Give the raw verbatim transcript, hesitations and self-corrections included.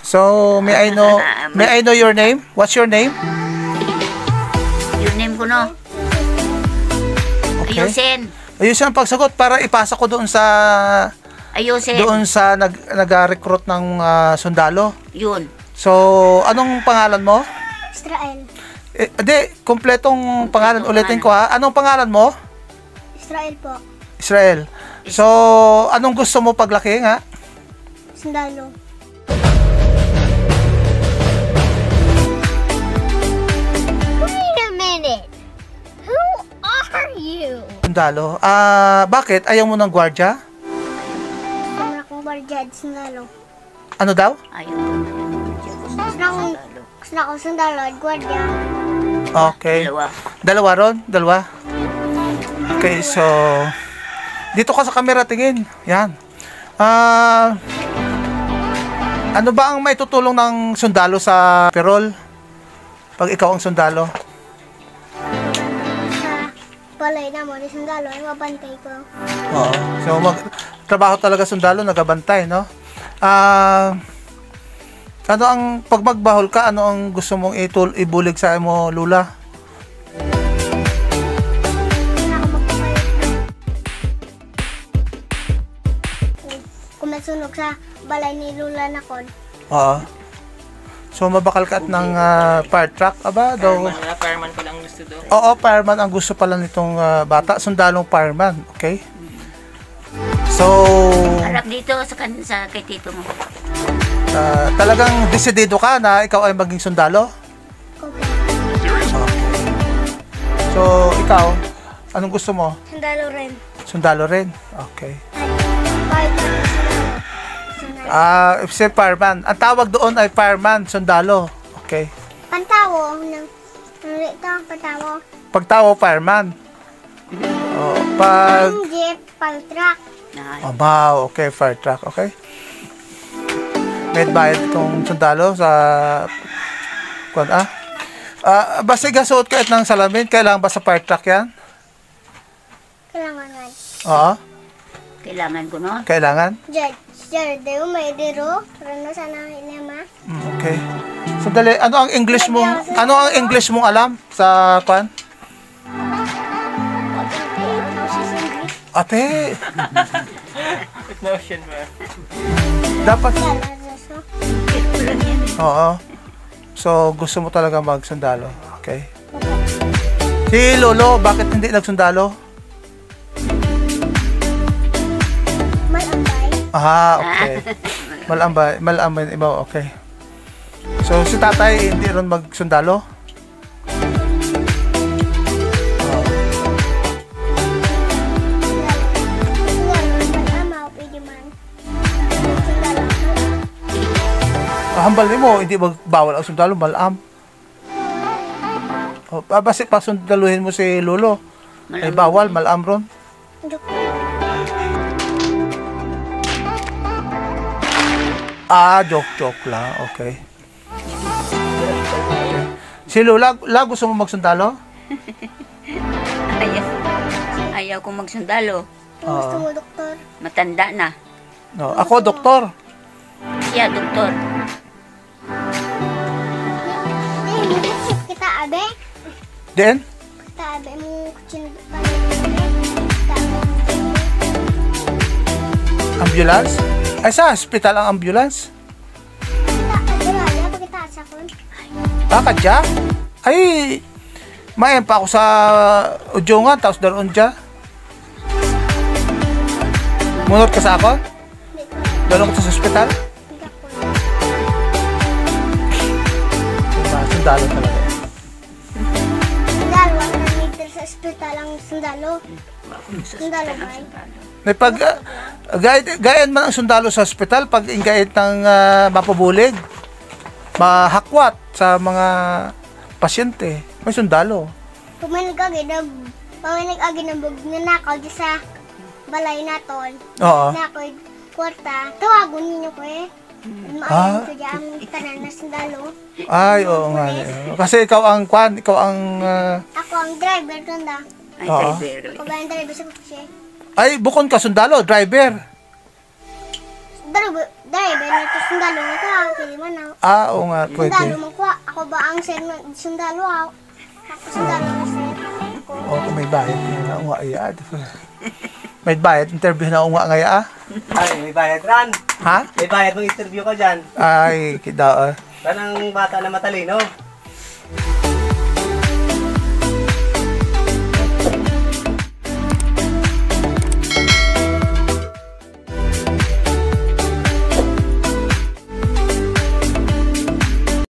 So, may I know, may I know your name? What's your name? Your name ko, no? Okay. Ayusin. Ayusin ang pagsagot para ipasa ko doon sa Ayusin. doon sa nag nag-recruit ng uh, sundalo. Yun. So, anong pangalan mo? Israel. Eh, di, kompletong pangalan. Ulitin ko ha. Anong pangalan mo? Israel po. Israel. So, anong gusto mo paglaki nga? Sundalo. Wait a minute. Who are you? Sundalo. Ah, uh, bakit? Ayaw mo ng gwardya? Gusto na akong gwardya at sundalo. Ano daw? Ayaw. Gusto na akong, gusto na akong sundalo at gwardya. Okay. Dalawa. Dalawa ron? Dalawa? Okay, so dito ka sa camera tingin. Yan. Ah, uh, ano ba ang may tutulong ng sundalo sa parol? Pag ikaw ang sundalo? Sa balay na mo, di sundalo, ay mabantay ko. Oo. So mag trabaho talaga sundalo, nagabantay, no? Ah, uh, ano ang pag magbahol ka, ano ang gusto mong itul ibulig sa mo, lula? Kung masunog sa balay ni Lula na kon. Oo. So mabakal ka at ng uh, fire truck, aba daw. Fireman, fireman pa lang gusto daw. Oo, fireman ang gusto pala nitong uh, bata, sundalong fireman, okay? So Harap dito sa, kan sa kay tito mo. uh, talagang desidido ka na ikaw ay maging sundalo? Okay. So ikaw, anong gusto mo? Sundalo rin. Sundalo rin? Okay. Kahit na sundalo. Ah, uh, si fireman. Ang tawag doon ay fireman, sundalo. Okay. Pantawo. Ng, ito ang pantawo. Pagtawo, fireman. Oh, pag... Ang jeep, pang truck. Oh, wow. Okay, fire truck. Okay. May bayad itong sundalo sa... Kwan, ah? Ah, basta gasuot ka ng salamin, kailangan ba sa fire truck yan? Kailangan nga. Oo. Kailangan ko, no? Kailangan? Judge, judge, dayo may diro. Rano sana inama. Mm, okay. Sandali, ano ang English mong ano ang English mong alam sa kwan? Ate, No ocean ba? dapat oo. So, gusto mo talaga magsundalo. Okay. Si Lolo, bakit hindi nagsundalo? Malambay. Ah, okay. Malambay, malambay iba, okay. So, si tatay hindi rin magsundalo? Hambal mo, hindi magbawal ang sundalo, malam. O, ah, basi pa sundaluhin mo si Lolo. Ay bawal, malam ron. Ah, joke-joke lang, okay. Si Lola, la, gusto mo magsundalo? Ayaw. Ayaw kong magsundalo. Gusto mo, doktor? Matanda na. No, ako, doktor. Yeah, doktor. Kita abe? Then? Kita abe mo kuchin. Ambulance? Ay, sa hospital ang ambulance? Kita abe raya pagkita sa kon. Ah, kadya? Ay, mayan pa ako sa udyongan, tapos daroon dya. Munod ka sa ako? Daroon ko sa hospital? Sundalo talaga. Sundalo, ang namitir sa ospital ang sundalo. Sundalo ba? May pag, uh, gayad, gayan man ang sundalo sa hospital pag ingayit ng uh, mapabulig, mahakwat sa mga pasyente. May sundalo. Kung may nag-agi na, kung may nag-agi na bug na nakaw dyan sa balay naton. Oo. Nakaw kwarta. Tawagon ninyo ko eh. Ah. Maayon ko dyan ang tanan na sundalo. Ay, oo nga. Kasi ikaw ang kwan, ikaw ang... Uh, Ako ang driver doon da. Ay, Oo. driver. Ako ba ang driver sa kutsi? ay, bukon ka sundalo, driver. Da, Dari, dari, ba na ito sundalo nito ha? Kili man ha? Ah, oo nga, pwede. Sundalo mo ko. Ako ba ang sen sundalo ha? Ako sundalo mo sen. Oo, kung may bayad na unga iya. May bayad, interview na unga ngaya ah. Ay, may bayad ran. Ha? May bayad mong interview ka dyan. Ay, kida ah. Kanang bata na matalino.